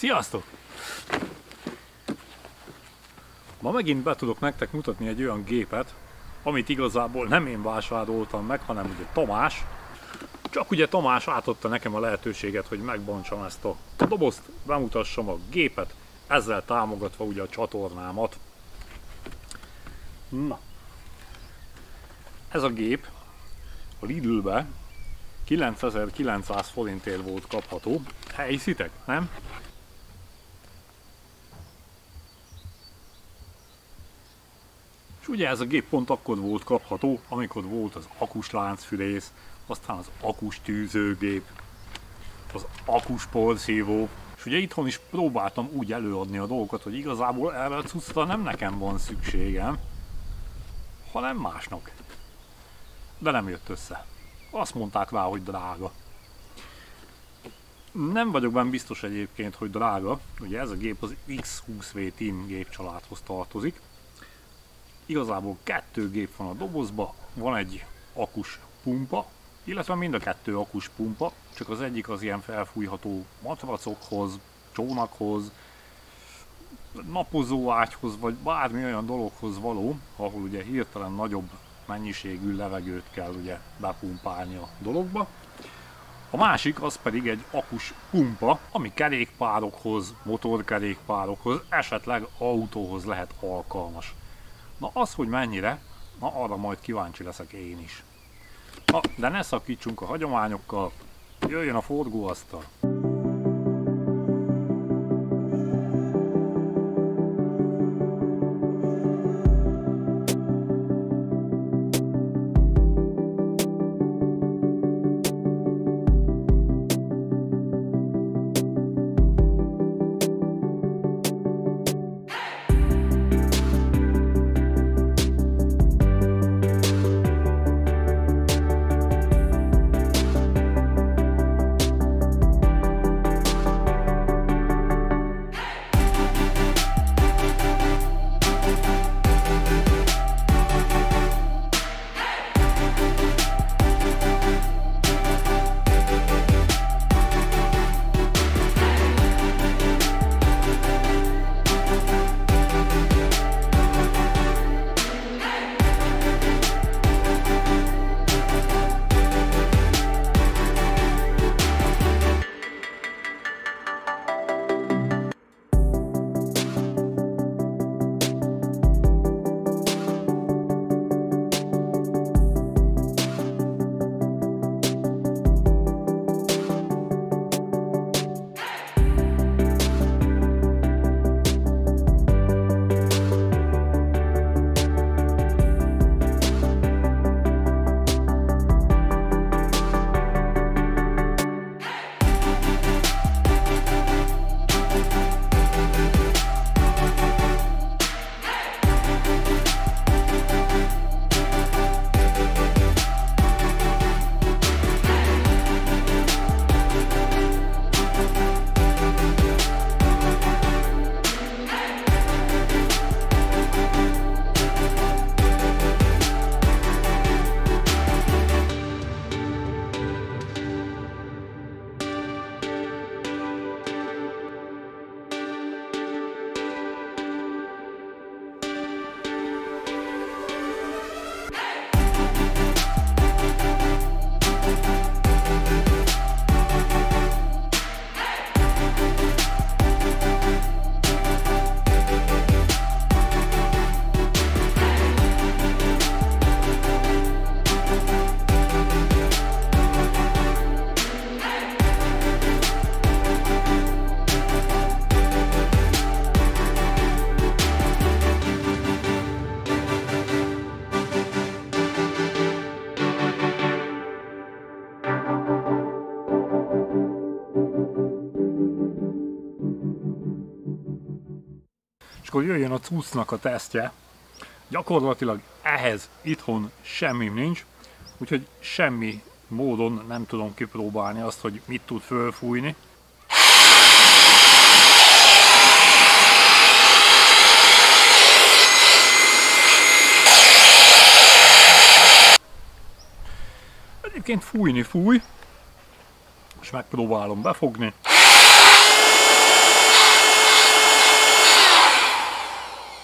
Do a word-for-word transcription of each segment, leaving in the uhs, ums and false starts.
Sziasztok! Ma megint be tudok nektek mutatni egy olyan gépet, amit igazából nem én vásároltam meg, hanem ugye Tamás. Csak ugye Tamás átadta nekem a lehetőséget, hogy megbontsam ezt a dobozt, bemutassam a gépet, ezzel támogatva ugye a csatornámat. Na, ez a gép a Lidlbe kilencezer-kilencszáz forintért volt kapható. Elhiszitek, nem? És ugye ez a gép pont akkor volt kapható, amikor volt az akus láncfűrész, aztán az akus tűzőgép, az akus porszívó, és ugye itthon is próbáltam úgy előadni a dolgokat, hogy igazából erre a cuccra nem nekem van szükségem, hanem másnak. De nem jött össze. Azt mondták rá, hogy drága. Nem vagyok benne biztos egyébként, hogy drága. Ugye ez a gép az X húsz V Team gépcsaládhoz tartozik. Igazából kettő gép van a dobozban, van egy akus pumpa, illetve mind a kettő akus pumpa, csak az egyik az ilyen felfújható matracokhoz, csónakhoz, napozóágyhoz, vagy bármi olyan dologhoz való, ahol ugye hirtelen nagyobb mennyiségű levegőt kell ugye bepumpálni a dologba. A másik az pedig egy akus pumpa, ami kerékpárokhoz, motorkerékpárokhoz, esetleg autóhoz lehet alkalmas. Na az, hogy mennyire, na arra majd kíváncsi leszek én is. Na, de ne szakítsunk a hagyományokkal, jöjjön a forgóasztal! Akkor jöjjön a cuccnak a tesztje. Gyakorlatilag ehhez itthon semmi nincs, úgyhogy semmi módon nem tudom kipróbálni azt, hogy mit tud fölfújni. Egyébként fújni fúj, és megpróbálom befogni.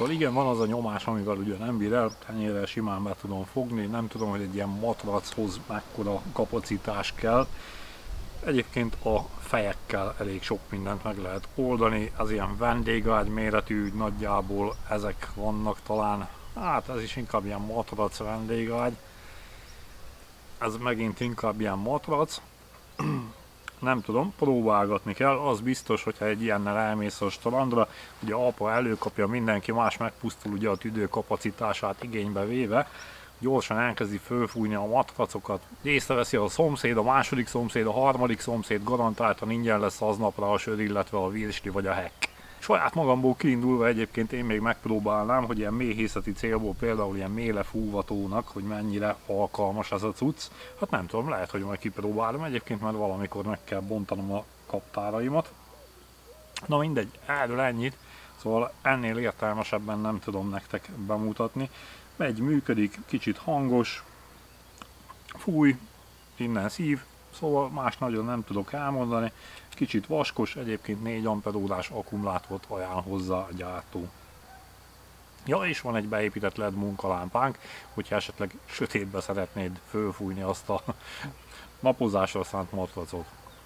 Szóval igen, van az a nyomás, amivel ugye nem bír el, tenyérrel simán be tudom fogni, nem tudom, hogy egy ilyen matrachoz mekkora kapacitás kell. Egyébként a fejekkel elég sok mindent meg lehet oldani, az ilyen vendégágy méretű, nagyjából ezek vannak talán, hát ez is inkább ilyen matrac vendégágy, ez megint inkább ilyen matrac, nem tudom, próbálgatni kell, az biztos, hogyha egy ilyennel elmész a strandra, ugye apa előkapja, mindenki más megpusztul ugye a tüdő kapacitását igénybe véve, gyorsan elkezdi fölfújni a matracokat, észreveszi a szomszéd, a második szomszéd, a harmadik szomszéd, garantáltan ingyen lesz aznapra a sör, illetve a virsli vagy a hekk. Saját magamból kiindulva egyébként én még megpróbálnám, hogy ilyen méhészeti célból például ilyen mélefúvatónak, hogy mennyire alkalmas ez a cucc. Hát nem tudom, lehet, hogy majd kipróbálom egyébként, mert valamikor meg kell bontanom a kaptáraimat. Na mindegy, erről ennyit, szóval ennél értelmesebben nem tudom nektek bemutatni. Megy, működik, kicsit hangos, fúj, innen szív, szóval más nagyon nem tudok elmondani. Kicsit vaskos, egyébként négy amperórás akkumulátort ajánl hozzá a gyártó. Ja, és van egy beépített el é dé munkalámpánk, hogyha esetleg sötétbe szeretnéd fölfújni azt a napozásra szánt matracot.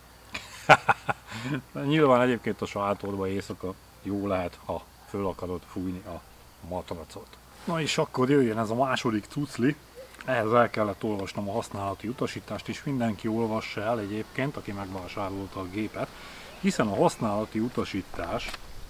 Nyilván egyébként a sátorba éjszaka jó lehet, ha föl akarod fújni a matracot. Na és akkor jöjjön ez a második cucli. Ehhez el kellett olvasnom a használati utasítást, és mindenki olvassa el egyébként, aki megvásárolta a gépet, hiszen a használati utasítás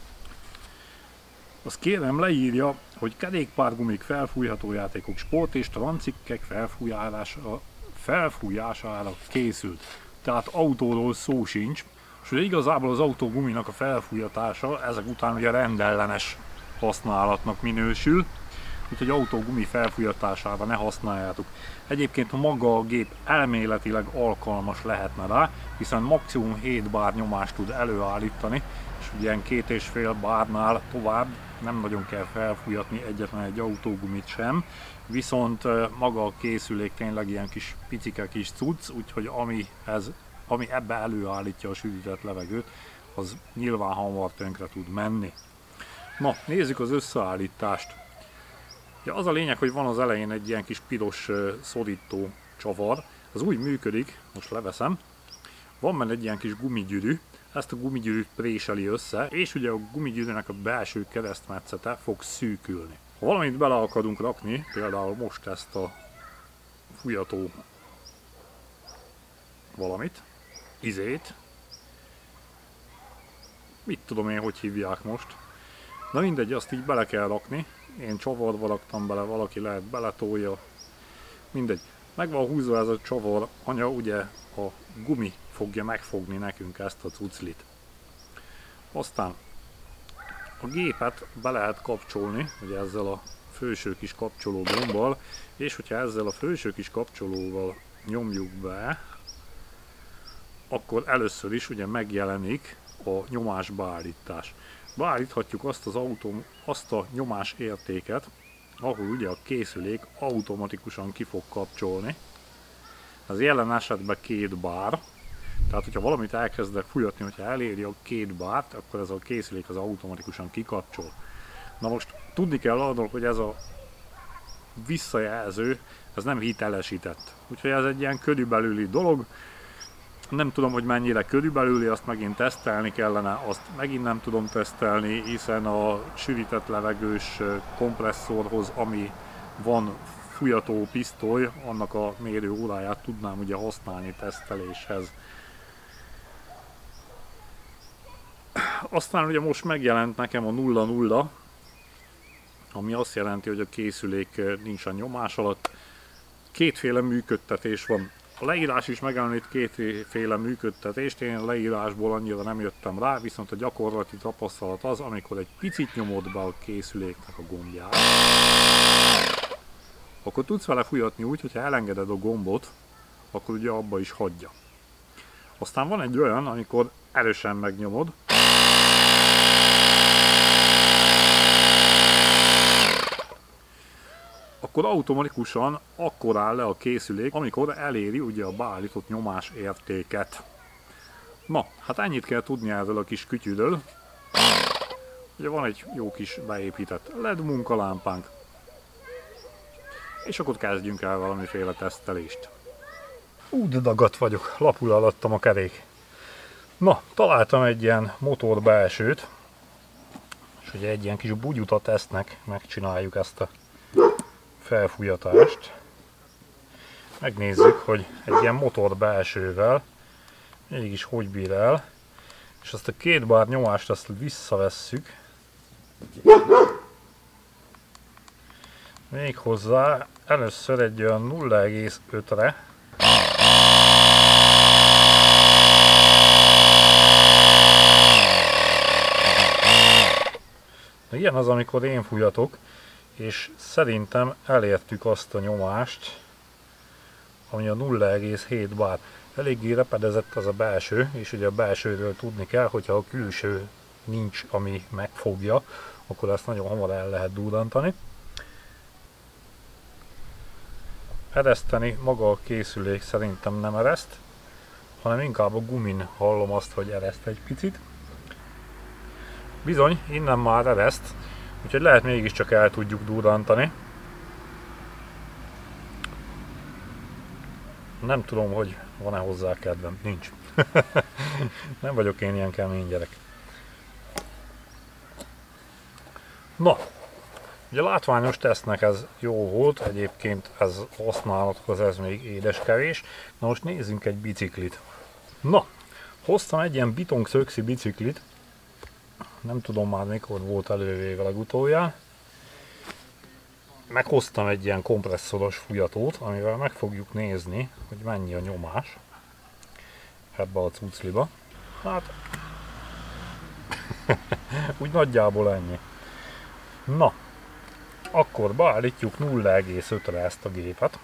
az kérem leírja, hogy kerékpárgumik, felfújható játékok, sport és trancikkek felfújására, felfújására készült. Tehát autóról szó sincs, és ugye igazából az autóguminak a felfújatása ezek után ugye rendellenes használatnak minősül, úgyhogy autógumi felfújatására ne használjátok. Egyébként maga a gép elméletileg alkalmas lehetne rá, hiszen maximum hét bár nyomást tud előállítani, és ilyen két és fél bárnál tovább nem nagyon kell felfújatni egyetlen egy autógumit sem, viszont maga a készülék tényleg ilyen kis picike kis cucc, úgyhogy ami, ez, ami ebbe előállítja a sűrített levegőt, az nyilván hamar tönkre tud menni. Na, nézzük az összeállítást. Ja, az a lényeg, hogy van az elején egy ilyen kis piros szorító csavar, az úgy működik, most leveszem, van benne egy ilyen kis gumigyűrű, ezt a gumigyűrűt préseli össze, és ugye a gumigyűrűnek a belső keresztmetszete fog szűkülni. Ha valamit bele akarunk rakni, például most ezt a fújató valamit, izét, mit tudom én, hogy hívják most, na mindegy, azt így bele kell rakni. Én csavarba raktam bele, valaki lehet beletolja, mindegy. Meg van húzva ez a csavar anya, ugye a gumi fogja megfogni nekünk ezt a cuclit. Aztán a gépet be lehet kapcsolni, ugye ezzel a felső kis kapcsoló gombbal, és hogyha ezzel a felső kis kapcsolóval nyomjuk be, akkor először is ugye megjelenik a nyomásbeállítás. Beállíthatjuk azt az autó, azt a nyomás értéket, ahol ugye a készülék automatikusan ki fog kapcsolni. Az jelen esetben két bár, tehát hogyha valamit elkezdek fújatni, hogyha eléri a két bárt, akkor ez a készülék az automatikusan kikapcsol. Na most tudni kell arról, hogy ez a visszajelző, ez nem hitelesített. Úgyhogy ez egy ilyen körülbelüli dolog. Nem tudom, hogy mennyire körülbelüli, azt megint tesztelni kellene, azt megint nem tudom tesztelni, hiszen a sűrített levegős kompresszorhoz, ami van fújató pisztoly, annak a mérő óráját tudnám ugye használni teszteléshez. Aztán ugye most megjelent nekem a nulla nulla, ami azt jelenti, hogy a készülék nincsen nyomás alatt. Kétféle működtetés van. A leírás is megemlít kétféle működtetést, én a leírásból annyira nem jöttem rá, viszont a gyakorlati tapasztalat az, amikor egy picit nyomod be a készüléknek a gombját, akkor tudsz vele fújatni úgy, hogyha elengeded a gombot, akkor ugye abba is hagyja. Aztán van egy olyan, amikor erősen megnyomod, akkor automatikusan akkor áll le a készülék, amikor eléri ugye a beállított nyomás értéket. Na, hát ennyit kell tudni erről a kis kütyűről. Ugye van egy jó kis beépített el é dé munkalámpánk, és akkor kezdjünk el valamiféle tesztelést. Ú, de dagadt vagyok, lapul alattam a kerék. Na, találtam egy ilyen motor belsőt, és ugye egy ilyen kis bugyuta tesznek megcsináljuk ezt a felfújatást. Megnézzük, hogy egy ilyen motor belsővel mégis hogy bír el, és azt a két bár nyomást azt visszavesszük. Méghozzá először egy olyan nulla egész ötre. Ilyen az, amikor én fújatok, és szerintem elértük azt a nyomást, ami a nulla egész hét bár. Eléggé repedezett az a belső, és ugye a belsőről tudni kell, hogyha a külső nincs, ami megfogja, akkor ezt nagyon hamar el lehet durrantani. Ereszteni maga a készülék szerintem nem ereszt, hanem inkább a gumin hallom azt, hogy ereszt egy picit. Bizony, innen már ereszt, úgyhogy lehet mégiscsak el tudjuk durrantani. Nem tudom, hogy van-e hozzá kedvem. Nincs. Nem vagyok én ilyen kemény gyerek. Na, ugye látványos tesznek ez jó volt, egyébként ez használathoz ez még édeskevés. Na most nézzünk egy biciklit. Na, hoztam egy ilyen Bitong Szöxi biciklit. Nem tudom már mikor volt elővéve legutoljára. Meghoztam egy ilyen kompresszoros fújatót, amivel meg fogjuk nézni, hogy mennyi a nyomás ebbe a cucliba. Hát, úgy nagyjából ennyi. Na, akkor beállítjuk nulla egész ötre ezt a gépet.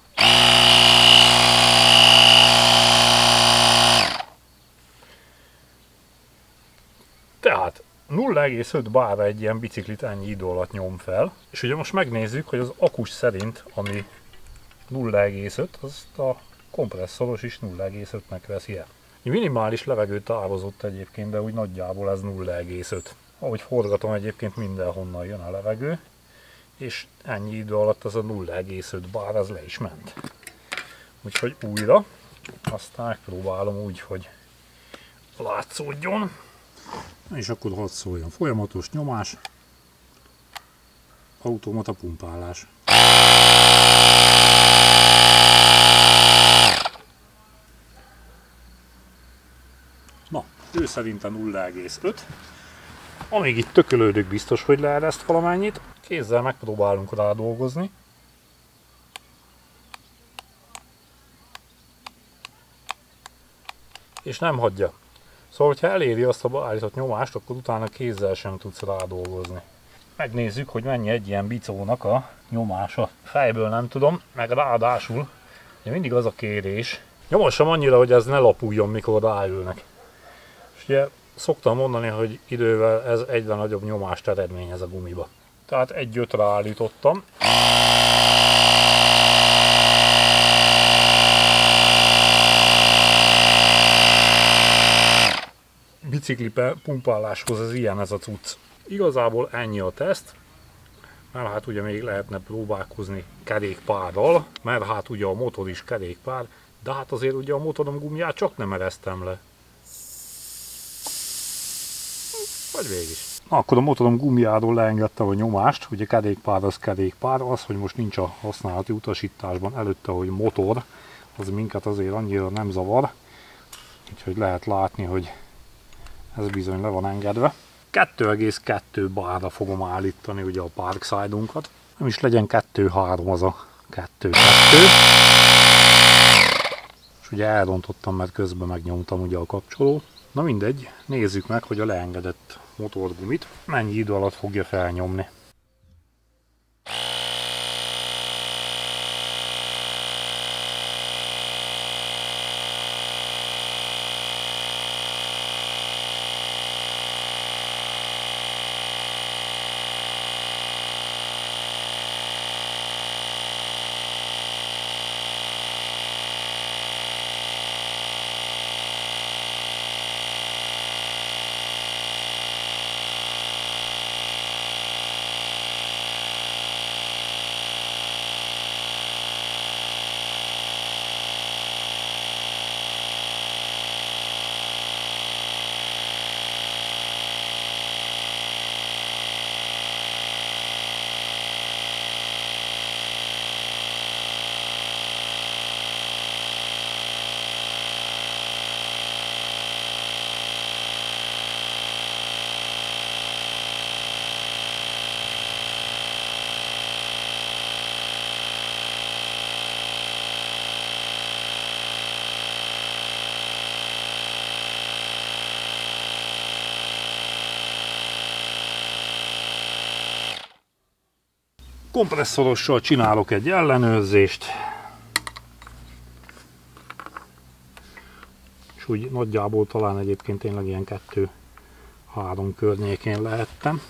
Tehát nulla egész öt bárra egy ilyen biciklit ennyi idő alatt nyom fel, és ugye most megnézzük, hogy az akus szerint, ami nulla egész öt, azt a kompresszoros is nulla egész ötnek veszi el. Minimális levegőt távozott egyébként, de úgy nagyjából ez nulla egész öt. Ahogy forgatom, egyébként mindenhonnan jön a levegő, és ennyi idő alatt az a nulla egész öt bár az le is ment. Úgyhogy újra, aztán megpróbálom úgy, hogy látszódjon. És akkor hadd szóljon. Folyamatos nyomás, automata pumpálás. Na, ő szerintem nulla egész öt. Amíg itt tökölődök, biztos, hogy leereszt valamennyit. Kézzel megpróbálunk rá dolgozni. És nem hagyja. Szóval, ha eléri azt a beállított nyomást, akkor utána kézzel sem tudsz rádolgozni. Megnézzük, hogy mennyi egy ilyen bicónak a nyomása. Fejből nem tudom, meg ráadásul ugye mindig az a kérés. Nyomassam annyira, hogy ez ne lapuljon, mikor ráülnek. És ugye szoktam mondani, hogy idővel ez egyre nagyobb nyomást eredményez a gumiba. Tehát egy ötre állítottam. Bicikli pumpáláshoz ez ilyen ez a cucc. Igazából ennyi a teszt, mert hát ugye még lehetne próbálkozni kerékpárral, mert hát ugye a motor is kerékpár, de hát azért ugye a motorom gumiját csak nem eresztem le. Vagy végig. Na, akkor a motorom gumijáról leengedtem a nyomást, ugye kerékpár az kerékpár, az, hogy most nincs a használati utasításban előtte, hogy motor, az minket azért annyira nem zavar, úgyhogy lehet látni, hogy ez bizony le van engedve. kettő egész kettő bárra fogom állítani ugye a Parkside-unkat. Nem is legyen kettő három, az a kettő kettő. És ugye elrontottam, mert közben megnyomtam ugye a kapcsolót. Na mindegy, nézzük meg, hogy a leengedett motorgumit mennyi idő alatt fogja felnyomni. Kompresszorossal csinálok egy ellenőrzést. És úgy nagyjából talán egyébként tényleg ilyen kettő-három környékén lehettem.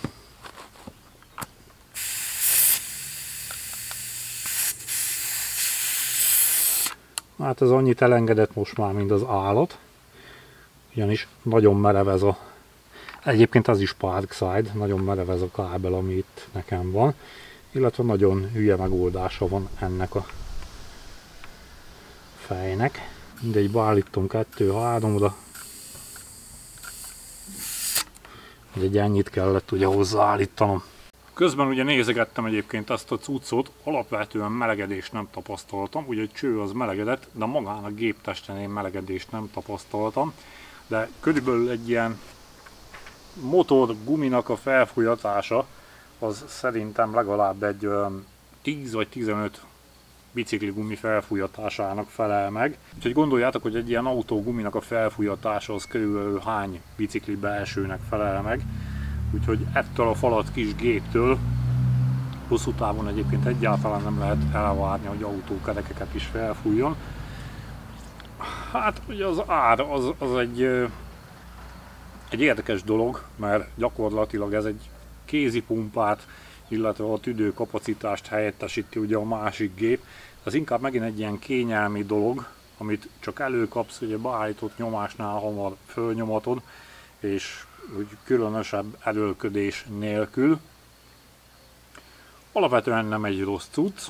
Hát ez annyit elengedett most már, mint az állat. Ugyanis nagyon merev ez a... Egyébként az is Parkside, nagyon merev ez a kábel, ami itt nekem van. Illetve nagyon hülye megoldása van ennek a fejnek. Mindegy, beállítom kettő-háromra. Egy ennyit kellett ugye hozzáállítanom. Közben ugye nézegettem egyébként ezt a cuccot, alapvetően melegedést nem tapasztaltam, ugye egy cső az melegedett, de magán a géptesten én melegedést nem tapasztaltam, de körülbelül egy ilyen motor guminak a felfújatása az szerintem legalább egy olyan tíz vagy tizenöt bicikli gumi felfújatásának felel meg. Úgyhogy gondoljátok, hogy egy ilyen autó guminak a felfújatása az körülbelül hány bicikli belsőnek felel meg. Úgyhogy ettől a falat kis géptől hosszú távon egyébként egyáltalán nem lehet elvárni, hogy autókerekeket is felfújjon. Hát ugye az ár az, az egy, egy érdekes dolog, mert gyakorlatilag ez egy kézipumpát, illetve a tüdőkapacitást helyettesíti ugye a másik gép. Ez inkább megint egy ilyen kényelmi dolog, amit csak előkapsz, ugye beállított nyomásnál hamar fölnyomatod, és úgy különösebb erőlködés nélkül. Alapvetően nem egy rossz cucc.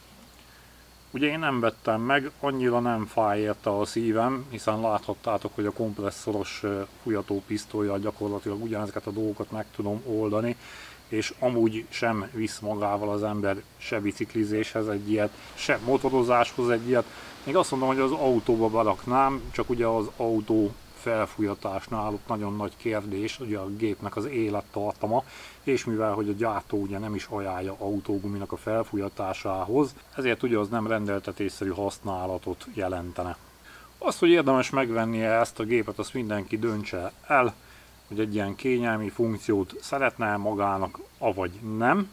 Ugye én nem vettem meg, annyira nem fáj érte a szívem, hiszen láthattátok, hogy a kompresszoros fújatópisztollyal gyakorlatilag ugyanezeket a dolgokat meg tudom oldani, és amúgy sem visz magával az ember se biciklizéshez egy ilyet, se motorozáshoz egy ilyet. Még azt mondom, hogy az autóba beraknám, csak ugye az autó felfújatásnál ott nagyon nagy kérdés, ugye a gépnek az élettartama, és mivel hogy a gyártó ugye nem is ajánlja autóguminak a felfújatásához, ezért ugye az nem rendeltetésszerű használatot jelentene. Azt, hogy érdemes megvennie ezt a gépet, azt mindenki döntse el, hogy egy ilyen kényelmi funkciót szeretne magának, avagy nem.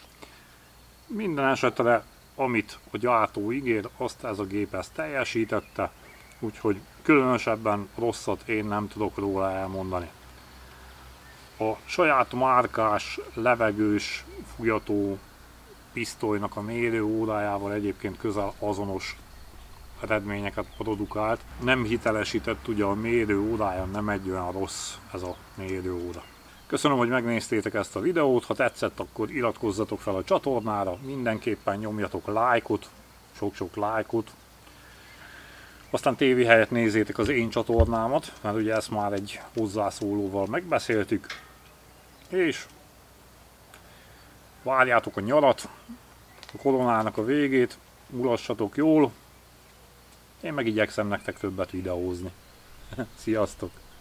Minden esetre, amit a gyártó ígér, azt ez a gép ezt teljesítette, úgyhogy különösebben rosszat én nem tudok róla elmondani. A saját márkás, levegős fújató pisztolynak a mérőórájával egyébként közel azonos eredményeket produkált. Nem hitelesített ugye a mérőórája, nem egy olyan rossz ez a mérőóra. Köszönöm, hogy megnéztétek ezt a videót, ha tetszett, akkor iratkozzatok fel a csatornára, mindenképpen nyomjatok lájkot, sok-sok lájkot. Aztán tévé helyett nézzétek az én csatornámat, mert ugye ezt már egy hozzászólóval megbeszéltük. És várjátok a nyarat, a koronának a végét, mulassatok jól. Én meg igyekszem nektek többet videózni. Sziasztok!